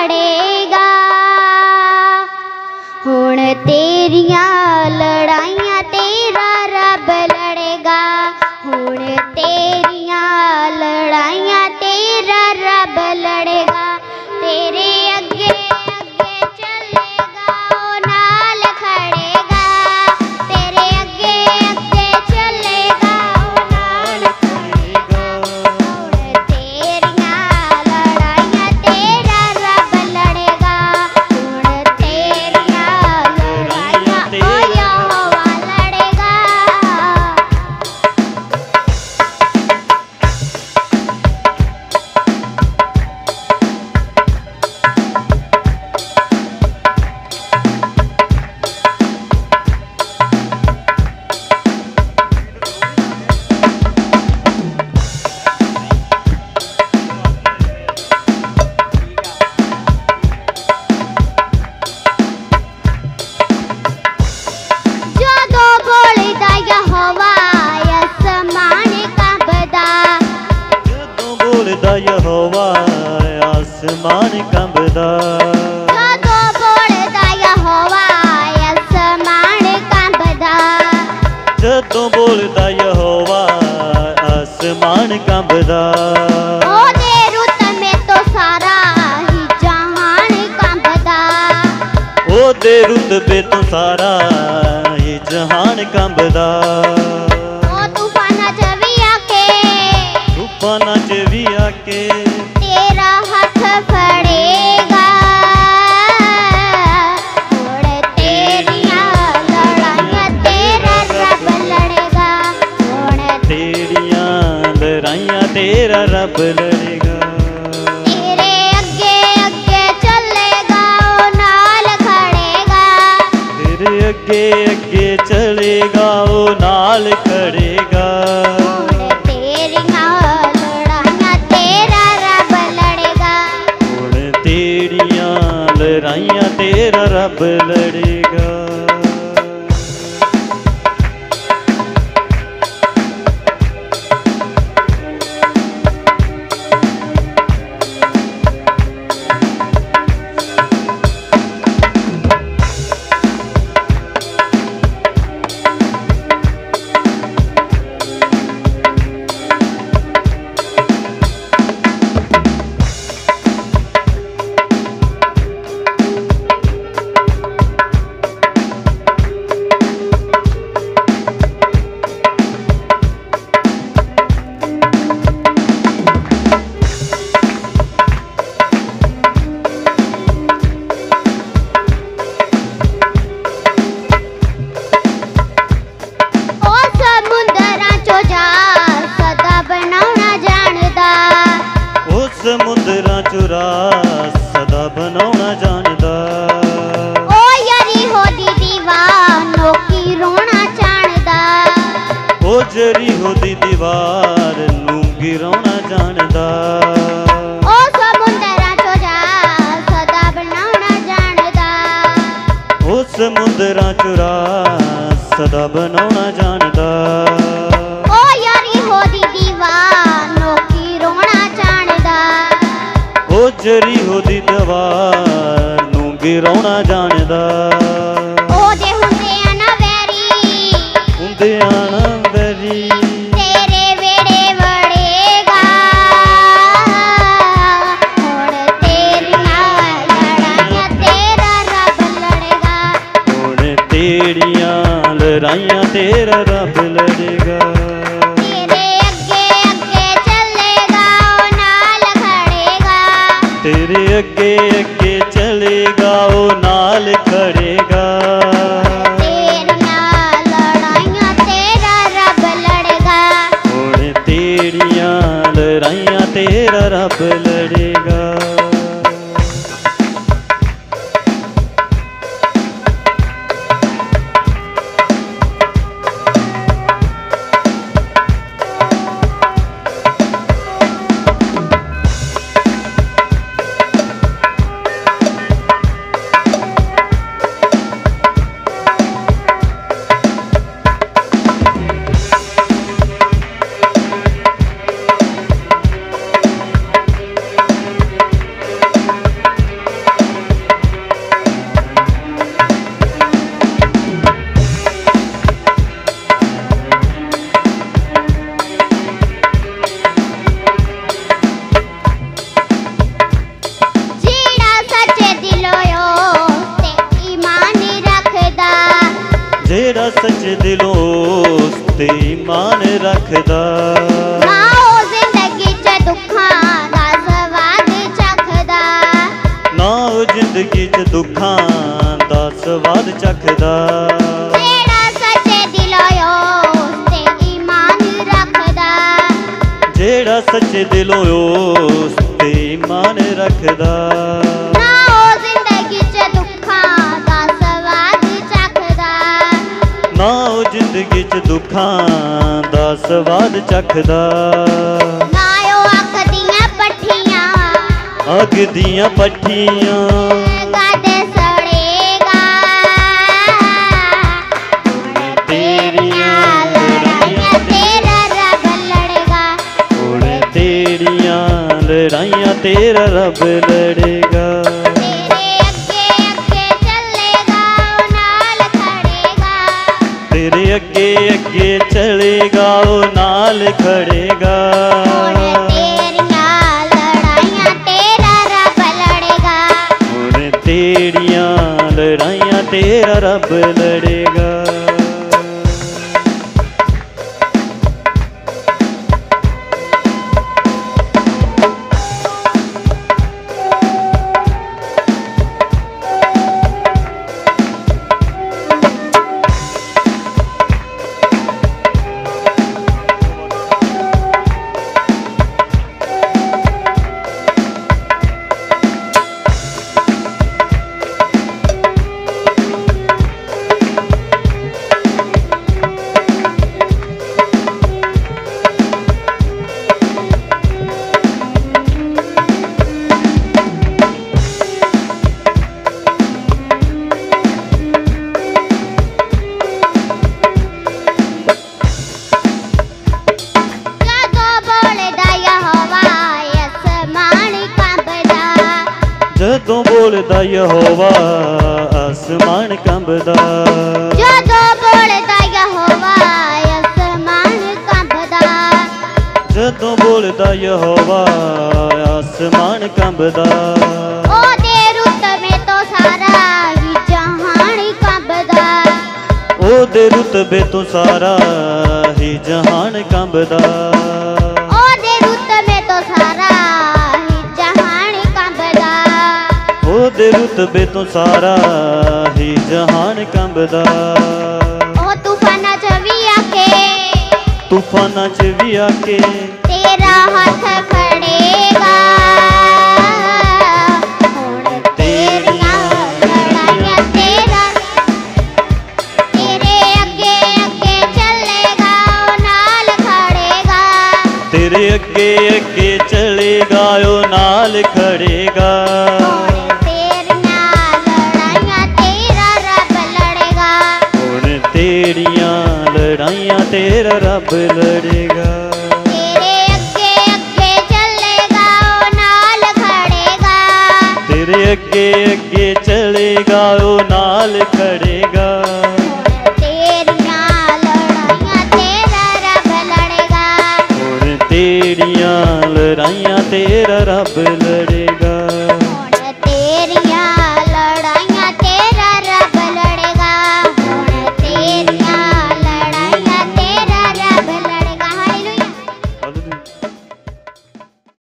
खड़ेगा। हुण तेरिया लड़ाइयां तेरा रब लड़ेगा। हुण तेरिया लड़ाइयां तेरा रब लड़ेगा। तेरे अगे अगे चलेगा ओ नाल खड़ेगा। तेरे अगे अगे चलेगा ओ नाल खड़ेगा। हुण तेरिया लड़ाइयां तेरा रब लड़ेगा। हुण तेरिया लड़ाइयां ओ यहोवा लड़ेगा। ਜਦੋਂ ਬੋਲਦਾ ਯਹੋਵਾ ਅਸਮਾਨ ਕੰਬਦਾ। ਜਦੋਂ ਬੋਲਦਾ ਯਹੋਵਾ ਆਸਮਾਨ ਕੰਬਦਾ। ਜਦੋਂ ਬੋਲਦਾ ਯਹੋਵਾ ਅਸਮਾਨ ਕੰਬਦਾ। ਜਦੋਂ ਬੋਲਦਾ ਯਹੋਵਾ ਆਸਮਾਨ ਕੰਬਦਾ। ਉਹਦੇ ਰੁਤਬੇ ਤੋਂ ਸਾਰਾ ਹੀ ਜਹਾਨ ਕੰਬਦਾ। ਉਹਦੇ ਰੁਤਬੇ ਤੋਂ ਸਾਰਾ ਹੀ ਜਹਾਨ ਕੰਬਦਾ। ਉਹ ਤੂਫਾਨਾਂ 'ਚ ਵੀ ਆ ਕੇ ਤੂਫਾਨਾਂ 'ਚ ਵੀ ਆ ਕੇ ਤੇਰਾ ਹੱਥ ਫੜੇਗਾ। ਹੁਣ ਤੇਰੀਆਂ ਲੜਾਈਆਂ ਤੇਰਾ ਰੱਬ ਲੜੇਗਾ। ਹੁਣ ਤੇਰੀਆਂ ਲੜਾਈਆਂ ਤੇਰਾ ਰੱਬ ਲੜੇਗਾ। ਤੇਰੇ ਅੱਗੇ ਅੱਗੇ ਚੱਲੇਗਾ ਉਹ ਨਾਲ ਖੜੇਗਾ। ਤੇਰੇ ਅੱਗੇ ਅੱਗੇ ਚਲੇਗਾ ਉਹ ਨਾਲ ਖੜੇਗਾ। ਹੁਣ ਤੇਰੀਆਂ ਲੜਾਈਆਂ ਤੇਰਾ ਰੱਬ ਲੜੇਗਾ। ਹੁਣ ਤੇਰੀਆਂ ਲੜਾਈਆਂ ਤੇਰਾ ਰੱਬ ਲੜੇਗਾ। ਉਹ ਸਮੁੰਦਰਾਂ 'ਚੋਂ ਜਾ ਸਦਾ ਬਣਾਉਣਾ ਜਾਣਦਾ। ਉਹ ਸਮੁੰਦਰਾਂ ਚੋਂ ਰਾਹ ਸਦਾ ਬਣਾਉਣਾ ਜਾਣਦਾ। ਉਹ ਯਰੀਹੋ ਦੀ ਦੀਵਾਰ ਨੋਕੀ ਰੋਣਾ ਜਾਣਦਾ। ਉਹ ਜਰੀਹੋ ਦੀ ਦੀਵਾਰ ਨੂੰ ਗਿਰਾਉਣਾ ਜਾਣਦਾ। ਉਹ ਸਮੁੰਦਰਾਂ 'ਚੋਂ ਜਾ ਸਦਾ ਬਣਾਉਣਾ ਜਾਣਦਾ। ਉਹ ਸਮੁੰਦਰਾਂ ਚੋਂ ਰਾਹ ਸਦਾ ਬਣਾਉਣਾ ਜਾਣਦਾ। ਉਹ ਯਰੀਹੋ ਦੀ ਦੀਵਾਰ ਨੋਕੀ ਰੋਣਾ ਜਾਣਦਾ। ਉਹ ਜਰੀਹੋ ਦੀ ਦੀਵਾਰ ਨੂੰ ਗਿਰਾਉਣਾ ਜਾਣਦਾ। ਉਹਦੇ ਹੁੰਦਿਆਂ ਨਾ ਵੈਰੀ ਹੁੰਦਿਆਂ ਨਾ ਵੈਰੀ ਤੇਰੇ ਵੇੜੇ ਵੜੇਗਾ। ਹੁਣ ਤੇਰੀਆਂ ਲੜਾਈਆਂ ਤੇਰਾ ਰੱਬ ਲੜੇਗਾ। ਹੁਣ ਤੇਰੀਆਂ ਲੜਾਈਆਂ ਤੇਰਾ ਰੱਬ ਲੜੇਗਾ। ਤੇਰੇ ਅੱਗੇ ਅੱਗੇ ਚੱਲੇਗਾ ਉਹ ਨਾਲ ਖੜੇਗਾ। ਤੇਰੇ ਅੱਗੇ ਅੱਗੇ ਚਲੇਗਾ ਉਹ ਨਾਲ ਖੜੇਗਾ। ਤੇਰੀਆਂ ਲੜਾਈਆਂ ਤੇਰਾ ਰੱਬ ਲੜੇਗਾ। ਹੁਣ ਤੇਰੀਆਂ ਲੜਾਈਆਂ ਤੇਰਾ ਰੱਬ ਲੜੇਗਾ। सच्चे दिलों उस ते ईमान रखदा। ना ओ जिंदगी च दुखां दा स्वाद चखदा। ना ओ जिंदगी च दुखां दा स्वाद चखदा। जेड़ा सच्चे दिलों उस ते ईमान रखदा। जेड़ा सच्चे दिलों उस ते ईमान रखदा। ना ओ जिंदगी च दुखां दा स्वाद चखदा। ना ओ जिंदगी च दुखां दा स्वाद चखदा। ना ओ अग दियां पट्ठियां अग दियां पट्ठियां गद सड़ेगा। तेरियां लड़ाइयां तेरा रब लड़ेगा। हुण तेरियां लड़ाइयां तेरा रब लड़ेगा। तेरे अगे अगे चलेगा ओ नाल खड़ेगा। हुण तेरियां लड़ाइयां तेरा रब लड़ेगा। जदों बोलदा यहोवा आसमान कंबदा। जदों बोलदा यहोवा आसमान कंबदा। जदों बोलदा यहोवा आसमान कंबदा। ओदे रुतबे तो सारा ही जहान कंबदा। ओदे रुतबे तो सारा ही जहान कंबदा। ओदे रुतबे तो सारा ही जहान कंबदा। ओदे रुतबे तो सारा ही जहान कंबदा। ओ तूफाना च भी आके तूफाना च भी आके तेरा हाथ फड़ेगा। हुण तेरियां लड़ाइयां तेरा तेरे अगे अगे चलेगा ओ नाल खड़ेगा। तेरे अगे अगे चलेगा ओ नाल खड़ेगा। तेरियां लड़ाइयां तेरा रब लड़ेगा। तेरे अगे अगे चलेगा ओ नाल खड़ेगा। तेरे अगे अगे चलेगा ओ नाल खड़ेगा। तेरियां लड़ाइयां तेरा रब लड़ेगा। हुण तेरियां लड़ाइयां तेरा रब